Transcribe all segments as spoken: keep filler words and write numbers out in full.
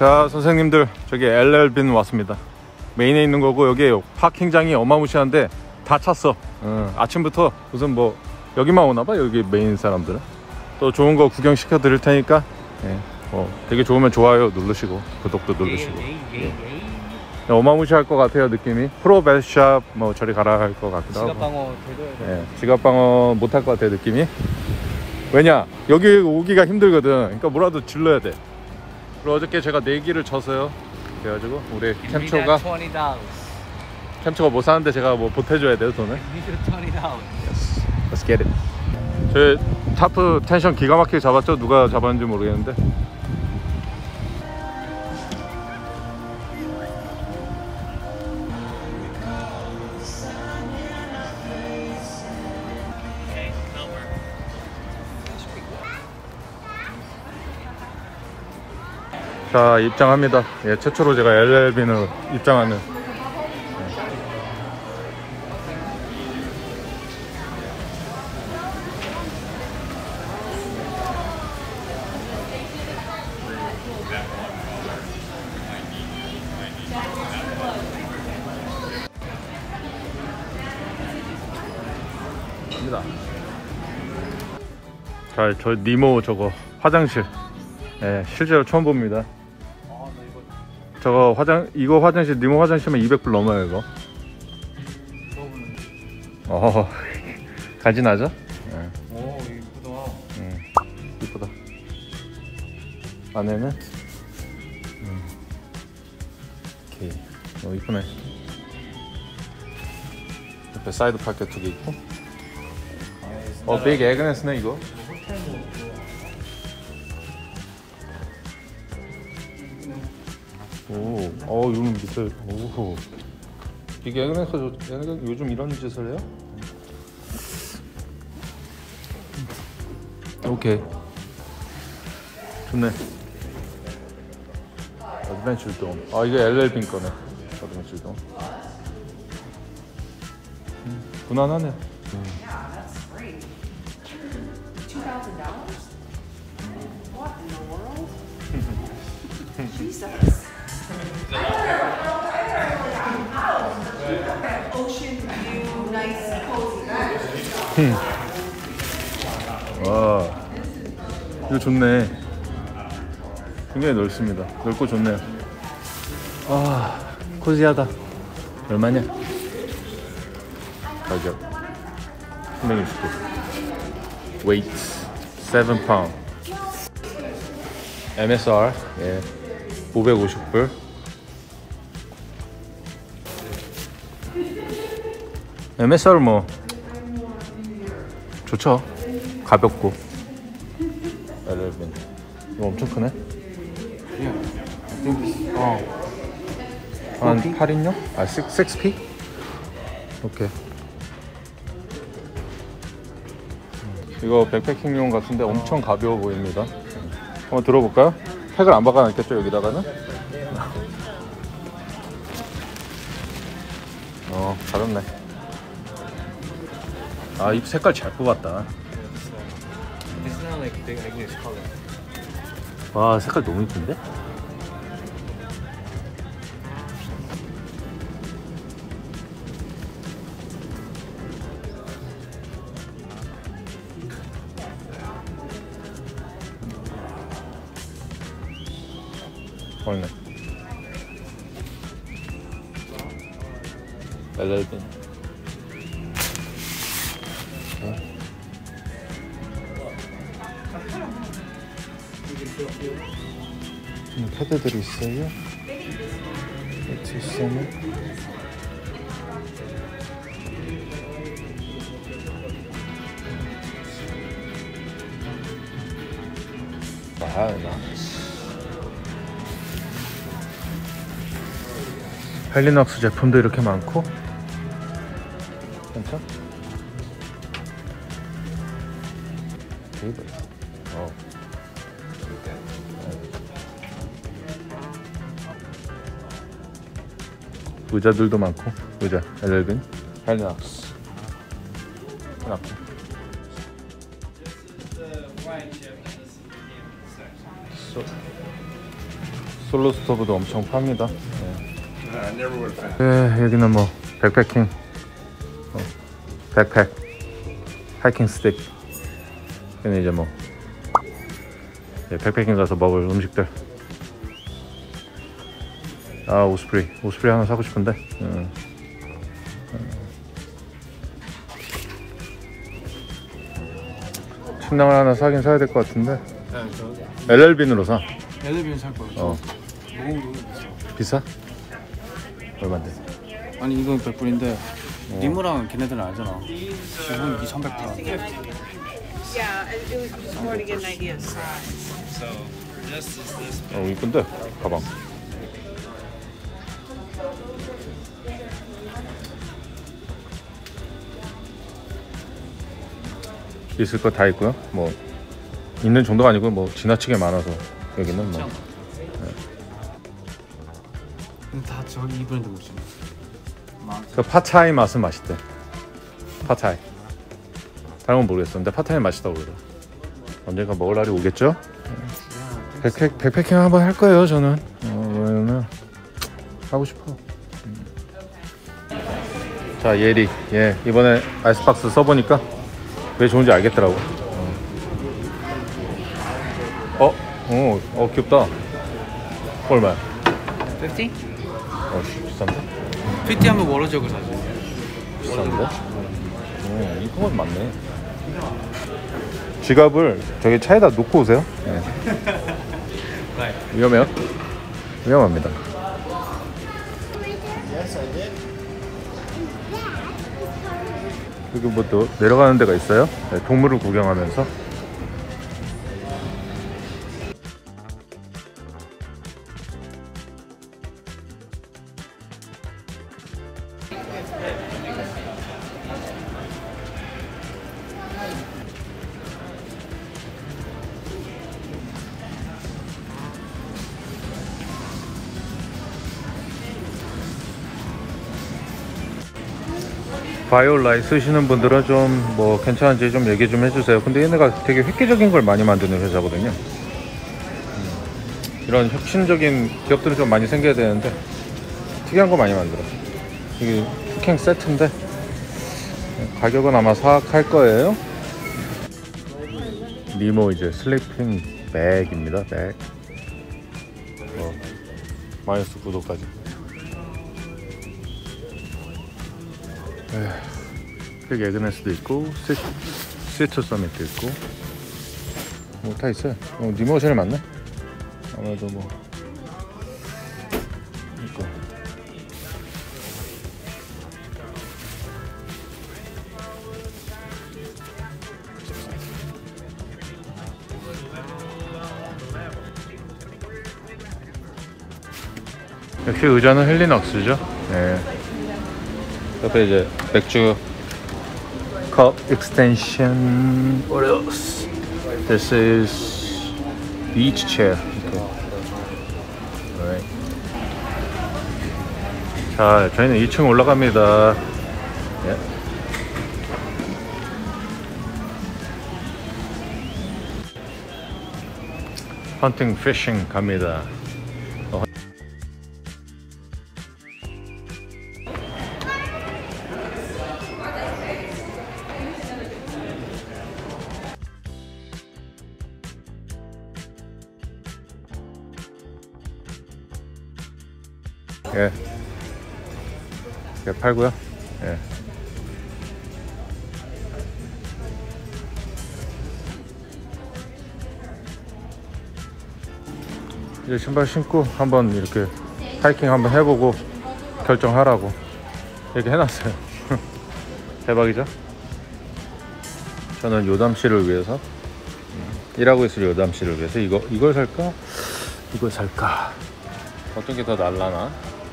자 선생님들, 저기 엘엘빈 왔습니다. 메인에 있는 거고, 여기 파킹장이 어마무시한데 다 찼어. 어, 아침부터 무슨 뭐 여기만 오나봐. 여기 메인 사람들은. 또 좋은 거 구경 시켜 드릴 테니까, 예, 어, 되게 좋으면 좋아요 누르시고 구독도 누르시고. 예. 어마무시할 것 같아요. 느낌이 프로베샵 뭐 저리 가라 할 것 같기도 하고. 지갑방어 되도록. 예, 지갑방어 못할 것 같아요 느낌이. 왜냐, 여기 오기가 힘들거든. 그러니까 뭐라도 질러야 돼. 그리고 어저께 제가 내기를 쳤어요. 그래가지고 우리 캠초가 캠초가 못 사는데 제가 뭐 보태줘야 돼요 돈을. Yes. Let's get it. 저희 타프 텐션 기가 막히게 잡았죠? 누가 잡았는지 모르겠는데. 자, 입장합니다. 예, 최초로 제가 엘엘빈으로 입장하는. 갑니다. 자, 저 니모 저거 화장실. 예, 실제로 처음 봅니다. 저거 화장, 이거 화장실, 니모 화장실만 이백 불 넘어요 이거. 어, 간지나죠? 네. 오, 이쁘다. 음, 이쁘다. 안에는 음. 오케이, 어, 이쁘네. 옆에 사이드 파켓 두 개 있고. 어, 빅 에그네스네 이거. 오, 어, 이런 밑에, 오, 이게 에그네스 요즘 이런 짓을 해요? 오케이, 좋네. 어드벤처 돔. 아, 이게 엘엘빈 거네. 어드벤처 돔. 음, 무난하네. 음. 음. 와, 이거 좋네. 굉장히 넓습니다. 넓고 좋네요. 아, 코지하다. 얼마냐? 가격 삼백육십 불. 웨이트 칠 파운드. 엠에스알 예, 오백오십 불. 엠에스알 뭐 좋죠. 가볍고. 엘엘빈 이거 엄청 크네. 어, 한 팔 인용? 아, 육 피? 오케이. 이거 백패킹용 같은데 엄청 가벼워 보입니다. 한번 들어볼까요? 팩을 안 박아놨겠죠 여기다가는? 어, 가볍네. 아, 이 색깔 잘 뽑았다. 와, 색깔 너무 이쁜데? 얼네. 엘엘빈. 음, 패드들이 있어요. 배치 있으면 아, 나이스. 헬리녹스 제품도 이렇게 많고. 괜찮아? 테이블. 어. 의자들도 많고. 의자 엘엘빈 헬리녹스. 헬리녹스. 솔로 스토브도 엄청 팝니다. 네, 네 여기는 뭐 백패킹, 어, 백팩, 하이킹 스틱. 여기는 이제 뭐 네, 백패킹 가서 먹을 음식들. 아 오스프리, 오스프리 하나 사고 싶은데. 음. 침낭을 하나 사긴 사야 될 것 같은데. 네, 저 엘엘빈으로 사. 엘리빈 살 거예요. 어. 너무 비싸? 얼마인데? 아니 이건 백 불인데 어. 니모랑 걔네들은 알잖아. 기본 이천백 불. Yeah, it was just more to get an idea of size. 어 이쁜데 가방. 있을 거 다 있고요. 뭐 있는 정도가 아니고 뭐 지나치게 많아서 여기는 뭐. 근데 다 저기 이 브랜드 거지. 그 파차이 맛은 맛있대. 파차이. 다른 건 모르겠어. 근데 파차이 맛있다고 그러더라. 언젠가 먹을 날이 오겠죠? 백패, 백패킹 한번 할 거예요 저는. 어, 왜냐면 하고 싶어. 음. 자 예리. 예 이번에 아이스박스 써보니까 왜 좋은지 알겠더라고. 어? 어, 어 귀엽다. 얼마야? 오십? 어 비싼데? 오십 하면 워러적을 사지. 비싼데? 어 이쁜 건 많네. 지갑을 저기 차에다 놓고 오세요. 네. 위험해요? 위험합니다. 여기 뭐 또 내려가는 데가 있어요? 네, 동물을 구경하면서. 바이올라이 쓰시는 분들은 좀 뭐 괜찮은지 좀 얘기 좀 해주세요. 근데 얘네가 되게 획기적인 걸 많이 만드는 회사거든요. 음. 이런 혁신적인 기업들은 좀 많이 생겨야 되는데 특이한 거 많이 만들어. 이게 쿠킹 세트인데 가격은 아마 사악할 거예요. 니모 이제 슬리핑 백입니다. 백. 어, 마이너스 구 도까지. 그 에그네스도 있고 시, 시트 서밋도 있고 뭐 다 있어요. 어, 니모가 제일 많네. 아무래도 뭐 있고. 역시 의자는 헬리녹스죠. 네. 옆에 이제 맥주 컵 extension. What else? This is beach chair. Okay. Alright. 자, 저희는 이 층 올라갑니다. Yeah. Hunting, fishing 갑니다. 어. 예, 예 팔고요. 예. 이제 신발 신고 한번 이렇게 하이킹 한번 해보고 결정하라고 이렇게 해놨어요. 대박이죠? 저는 요담 씨를 위해서 일하고 있을 요담 씨를 위해서 이거 이걸 살까? 이걸 살까? 어떤 게 더 날라나?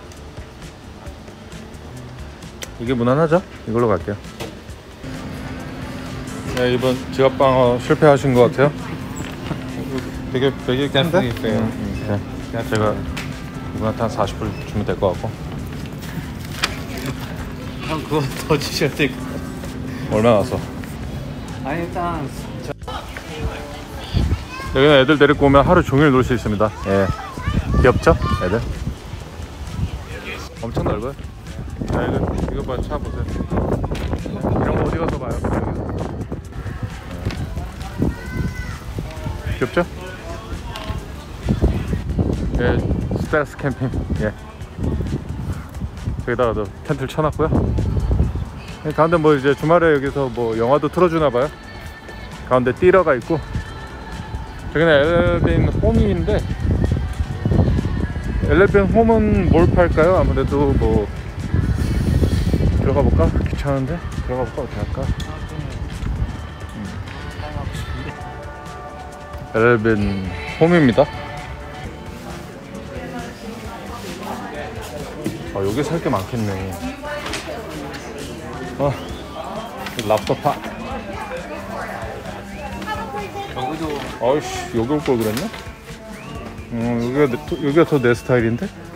이게 무난하죠? 이걸로 갈게요. 네, 이번 지갑방어 실패하신 것 같아요. 되게 되게 큰데? 음, 네. 제가 이분한테 한 사십 불 주면 될 것 같고. 형 그거 더 주셔야 될 것 같아. 얼마 나왔어? 아니 일단 저... 여기는 애들 데리고 오면 하루 종일 놀 수 있습니다. 예. 귀엽죠? 애들 엄청 넓어요. 자, 이거, 이거 봐, 차 보세요. 이런 거 어디 가서 봐요? 여기서. 귀엽죠? 예, 스트레스 캠핑. 예. 여기다가도 텐트를 쳐놨고요. 가운데 뭐 이제 주말에 여기서 뭐 영화도 틀어주나봐요. 가운데 띠러가 있고, 여기는 엘엘빈 홈인데, 엘엘빈 홈은 뭘 팔까요? 아무래도 뭐 들어가 볼까? 귀찮은데 들어가 볼까? 어떻게 할까? 엘엘빈 홈입니다. 아, 여기 살 게 많겠네. 어, 랍스터파. 여기도 아이씨, 여기 올 걸 그랬나? 음, 여기가, 내- 여기가 더 내 스타일인데?